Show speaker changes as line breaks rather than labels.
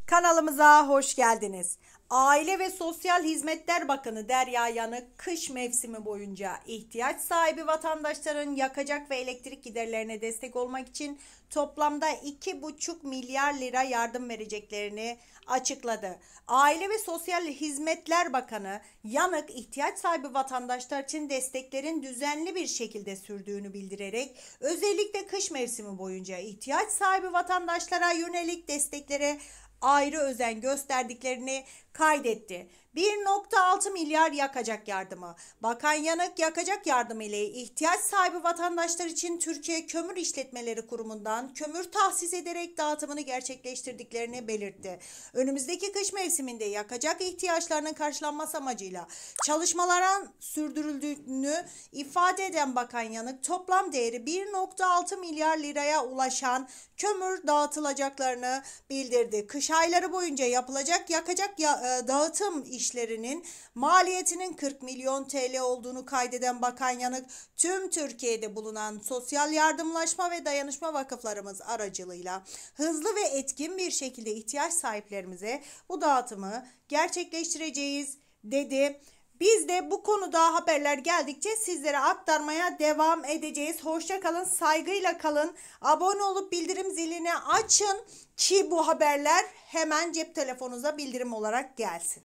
Kanalımıza hoş geldiniz. Aile ve Sosyal Hizmetler Bakanı Derya Yanık, kış mevsimi boyunca ihtiyaç sahibi vatandaşların yakacak ve elektrik giderlerine destek olmak için toplamda 2,5 milyar lira yardım vereceklerini açıkladı. Aile ve Sosyal Hizmetler Bakanı Yanık, ihtiyaç sahibi vatandaşlar için desteklerin düzenli bir şekilde sürdüğünü bildirerek özellikle kış mevsimi boyunca ihtiyaç sahibi vatandaşlara yönelik desteklere ayrı özen gösterdiklerini kaydetti. 1,6 milyar yakacak yardımı. Bakan Yanık, yakacak yardımı ile ihtiyaç sahibi vatandaşlar için Türkiye Kömür İşletmeleri Kurumu'ndan kömür tahsis ederek dağıtımını gerçekleştirdiklerini belirtti. Önümüzdeki kış mevsiminde yakacak ihtiyaçlarının karşılanması amacıyla çalışmaların sürdürüldüğünü ifade eden Bakan Yanık, toplam değeri 1,6 milyar liraya ulaşan kömür dağıtılacaklarını bildirdi. Kış ayları boyunca yapılacak yakacak dağıtım işlerinin maliyetinin 40 milyon TL olduğunu kaydeden Bakan Yanık, tüm Türkiye'de bulunan sosyal yardımlaşma ve dayanışma vakıflarımız aracılığıyla hızlı ve etkin bir şekilde ihtiyaç sahiplerimize bu dağıtımı gerçekleştireceğiz dedi. Biz de bu konuda haberler geldikçe sizlere aktarmaya devam edeceğiz. Hoşça kalın, saygıyla kalın. Abone olup bildirim zilini açın ki bu haberler hemen cep telefonunuza bildirim olarak gelsin.